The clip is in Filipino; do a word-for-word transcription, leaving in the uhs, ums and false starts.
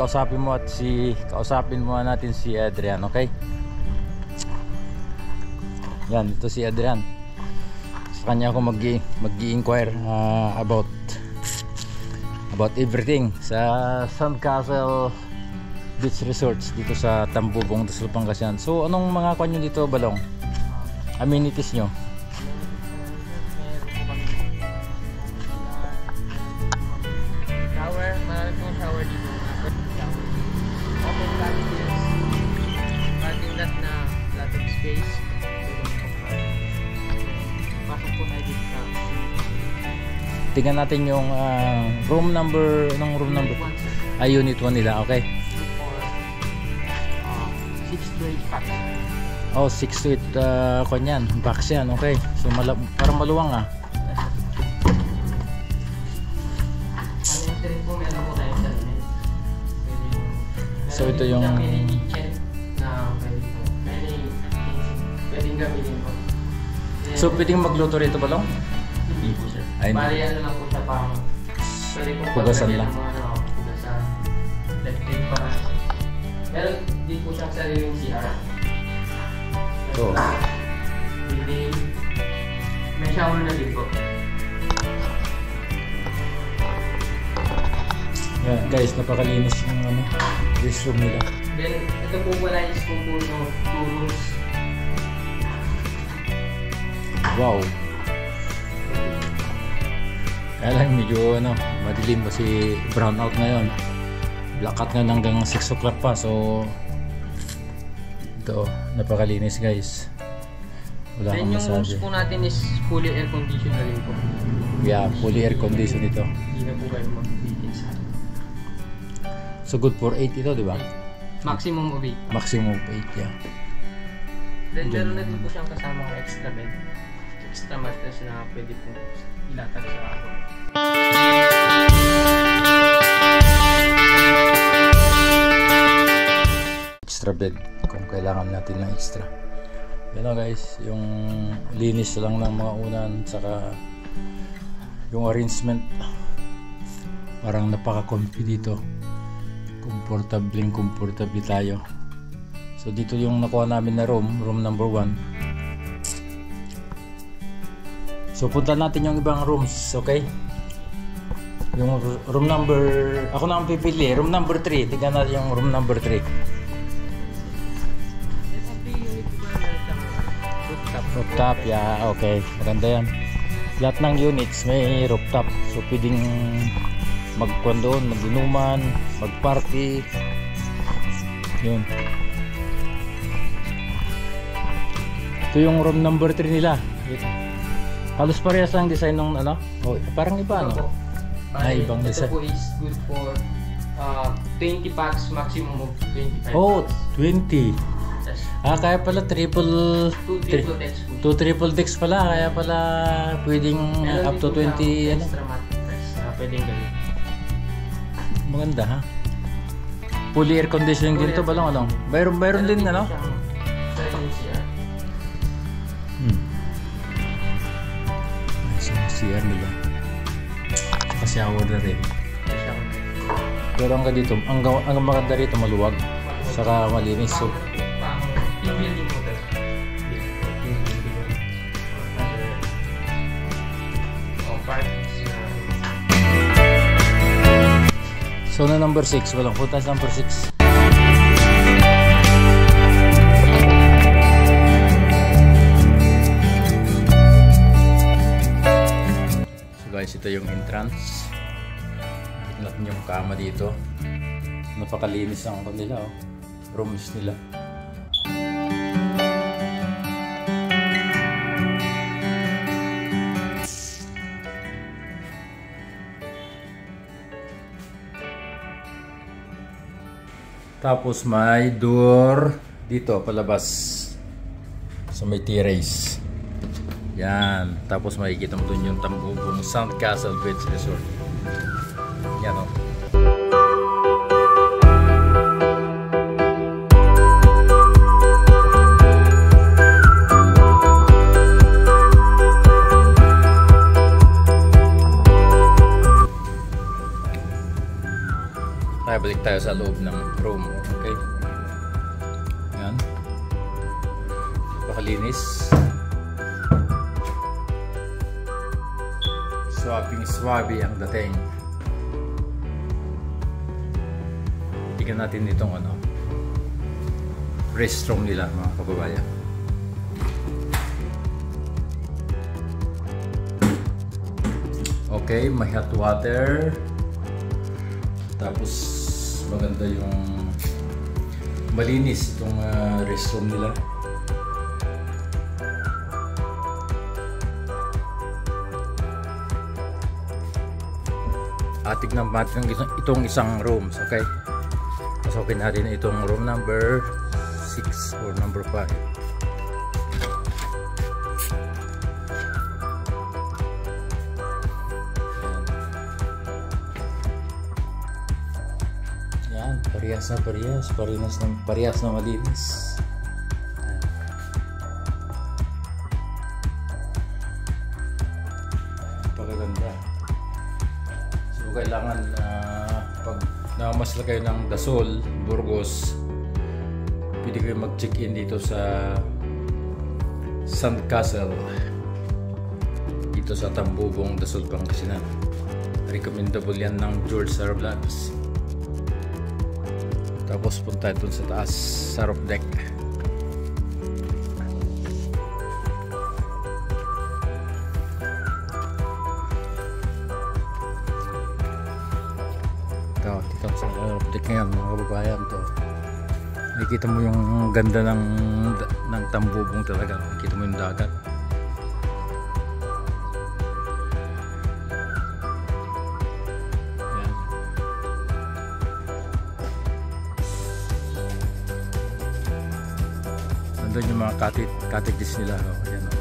kausapin mo at si kausapin mo natin si Adrian, okay? Yan, ito si Adrian. Sa kanya ako mag-i-inquire uh, about about everything sa Sandcastle Beach Resorts dito sa Tambubong, Dasal, Pangasinan. So anong mga kwan nyo dito, Balong? Amenities nyo? Shower, marami pong shower dito. Open cottages, parking lot na lot of space. Pasok po tayo dito sa tingnan natin yung uh, room number, anong room number? Ah, unit one nila, okay? six to eight packs. Oh, six to eight uh, kanyan, box yan, okay? So mala parang maluwang ah. Ano rin po, meron po tayo sa So ito yung kitchen na pwede po. Pwedeng gamitin po. So pwedeng magluto rito, Balong? Hindi po, sir. Ay, Bali ano lang po siya, pang pwede po Pugasan pagkakil lang. ng mga ano, pugasan. Electric pa. Meron din po siyang sariling C R. So, Building. May shower na din po. yeah, guys, napakalinis yung ano, this room nila. Then, ito po pala is composed of two rooms. Wow. Kaya lang medyo ano, madilim kasi brown out ngayon. Blackout nga hanggang six o'clock pa. So ito, napakalinis guys. Wala Then kang yung rooms masabi. po natin is fully air conditioned na rin po. Yeah, fully air conditioned ito. Hindi na po kayo mag-heating sa So good for eight ito, di ba? maximum of eight. Maximum of eight, yeah. Then meron na din po siyang kasamang extra bed. Extra mattress na pwede po ilatag sa ako. Extra bed kung kailangan natin ng extra. Yan o guys, yung linis lang ng mga unan, saka yung arrangement parang napaka-comfy dito. Comfortable, comfortable tayo. So dito yung nakuha namin na room, room number one. So punta natin yung ibang rooms, okay? Yung room number, ako na ang pipili, room number three. Tignan natin yung room number three. Rooftop, yeah, okay. Maganda yan. Lahat ng units may rooftop. So pwedeng magkuhan doon, mag-inuman, mag-party. Yun. Ito yung room number three nila. Halos parehas lang design ng ano? Oh, parang iba ano? Ay, ibang design. Ito po is good for uh, twenty packs, maximum of twenty-five Oh, packs. twenty. Yes. Ah, kaya pala triple Two triple decks po. two triple decks pala, kaya pala pwedeng Meron up din to po twenty siyang ano. extra mattress na pwedeng gawin. Maganda ha. Fully air conditioning din to, Balong ano? Mayroon mayroon din ano? Sariling C R. Hmm. Nice yung C R nila. Saka shower na rin. May shower. Pero ang dito, ang, gaw- ang maganda rito maluwag. Saka malinis. So, Pang team building po talaga. Team building. O parties na. so na number six, walang punta sa number six. So guys, ito yung entrance. Tignan natin yung kama dito. Napakalinis ang kanila, oh. Rooms nila. Tapos may door dito palabas sa may terrace. Yan. Tapos makikita mo dun yung Tambubong Sandcastle Beach Resort. Yan o. Kaya balik tayo tayo sa loob ng room. Okay? Yan. Pakalinis. Swabing swabe ang dating. Tingnan natin itong ano, restroom nila mga kababayan. Okay, may hot water. Tapos maganda yung malinis itong uh, restroom nila. At tignan natin itong isang rooms, okay? Pasokin natin itong room number six or number five. Yan, parehas na parehas, parehas na parehas na malinis. Pagaganda. So kailangan uh, pag namamasla kayo ng Dasol, Burgos, pwede kayo mag-check-in dito sa Sandcastle dito sa Tambubong, Dasol, Pangasinan. Recommendable yan ng George Sarablags. Tapos punta doon sa taas sa roof deck. Ito, dito sa roof deck ngayon mga kababayan to. Nakikita mo yung ganda ng ng Tambubong talaga. Nakikita mo yung dagat. Ayan. Nandun yung mga cottage, cottages nila. Oh. Ayan, oh.